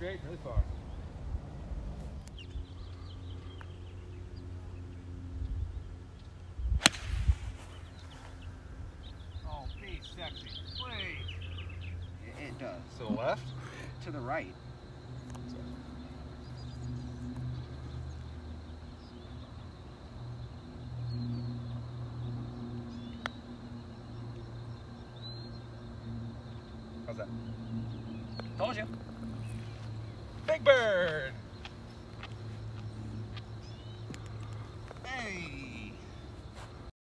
straight, really far. Oh, be sexy, please. It does. To the left? To the right. How's that? Told you. Big bird! Hey.